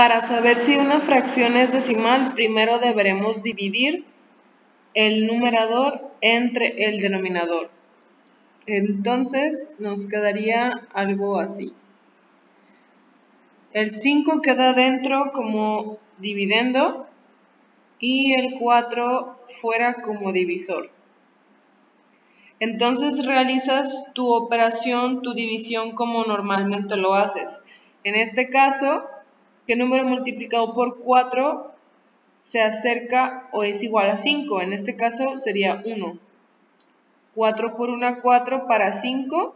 Para saber si una fracción es decimal, primero deberemos dividir el numerador entre el denominador. Entonces nos quedaría algo así. El 5 queda dentro como dividendo y el 4 fuera como divisor. Entonces realizas tu operación, tu división como normalmente lo haces. En este caso, ¿qué número multiplicado por 4 se acerca o es igual a 5? En este caso sería 1. 4 por 1, 4, para 5,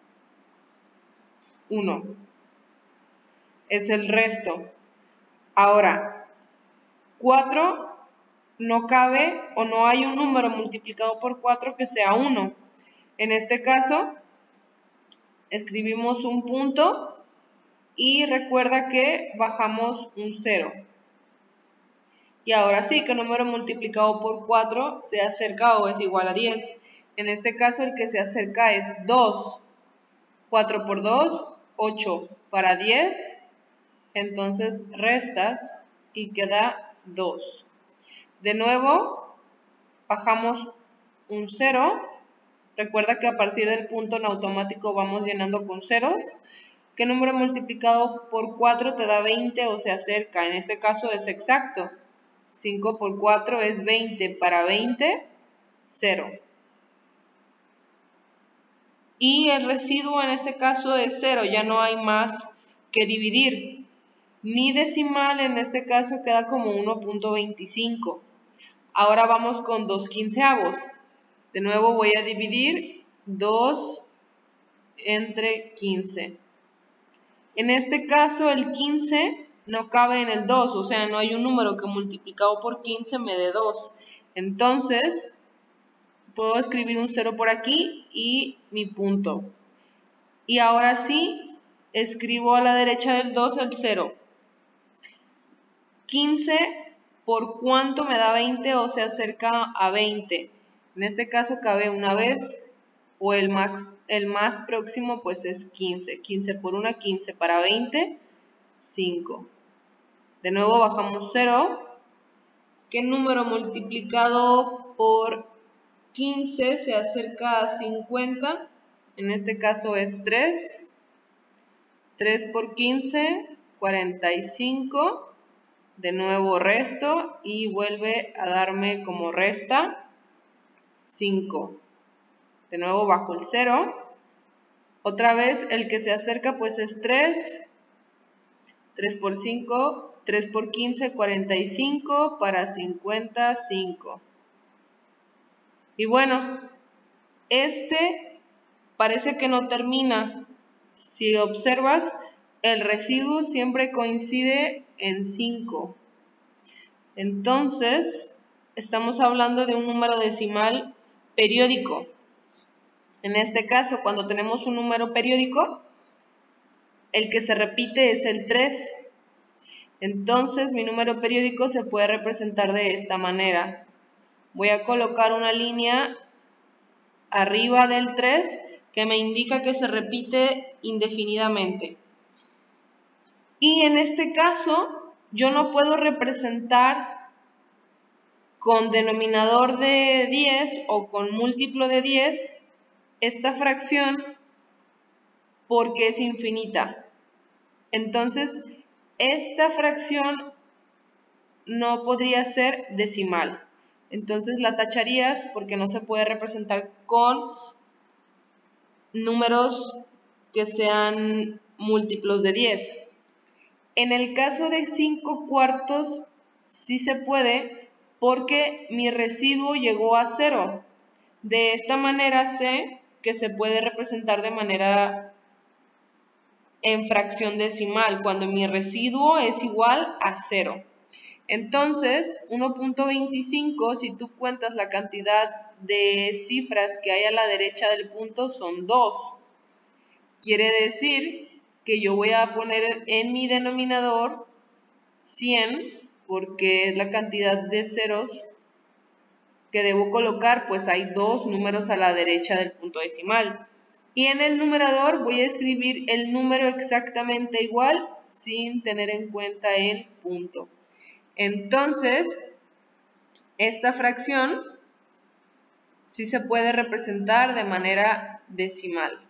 1. Es el resto. Ahora, 4 no cabe o no hay un número multiplicado por 4 que sea 1. En este caso, escribimos un punto y recuerda que bajamos un 0. Y ahora sí, ¿qué número multiplicado por 4 se acerca o es igual a 10? En este caso el que se acerca es 2. 4 por 2, 8 para 10. Entonces restas y queda 2. De nuevo, bajamos un 0. Recuerda que a partir del punto en automático vamos llenando con ceros. ¿Qué número multiplicado por 4 te da 20 o se acerca? En este caso es exacto. 5 por 4 es 20. Para 20, 0. Y el residuo en este caso es 0. Ya no hay más que dividir. Mi decimal en este caso queda como 1.25. Ahora vamos con 2 quinceavos. De nuevo voy a dividir 2 entre 15. En este caso el 15 no cabe en el 2, o sea, no hay un número que multiplicado por 15 me dé 2. Entonces, puedo escribir un 0 por aquí y mi punto. Y ahora sí, escribo a la derecha del 2 el 0. 15 por cuánto me da 20 o se acerca a 20. En este caso cabe una vez o el más próximo pues es 15. 15 por 1, 15 para 20, 5. De nuevo bajamos 0. ¿Qué número multiplicado por 15 se acerca a 50? En este caso es 3. 3 por 15, 45. De nuevo resto y vuelve a darme como resta 5. De nuevo bajo el 0. Otra vez el que se acerca pues es 3. 3 por 5, 3 por 15, 45 para 55. Y bueno, este parece que no termina. Si observas, el residuo siempre coincide en 5. Entonces, estamos hablando de un número decimal periódico. En este caso, cuando tenemos un número periódico, el que se repite es el 3. Entonces, mi número periódico se puede representar de esta manera. Voy a colocar una línea arriba del 3 que me indica que se repite indefinidamente. Y en este caso, yo no puedo representar con denominador de 10 o con múltiplo de 10 esta fracción porque es infinita. Entonces, esta fracción no podría ser decimal. Entonces la tacharías porque no se puede representar con números que sean múltiplos de 10. En el caso de 5 cuartos sí se puede porque mi residuo llegó a 0. De esta manera sé que se puede representar de manera en fracción decimal cuando mi residuo es igual a 0. Entonces, 1.25, si tú cuentas la cantidad de cifras que hay a la derecha del punto, son 2. Quiere decir que yo voy a poner en mi denominador 100, porque es la cantidad de ceros que debo colocar, pues hay 2 números a la derecha del punto decimal. Y en el numerador voy a escribir el número exactamente igual sin tener en cuenta el punto. Entonces, esta fracción sí se puede representar de manera decimal.